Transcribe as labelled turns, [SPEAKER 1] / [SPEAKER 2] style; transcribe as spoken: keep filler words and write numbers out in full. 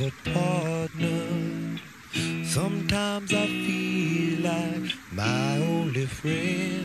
[SPEAKER 1] but partner. Sometimes I feel like my only friend.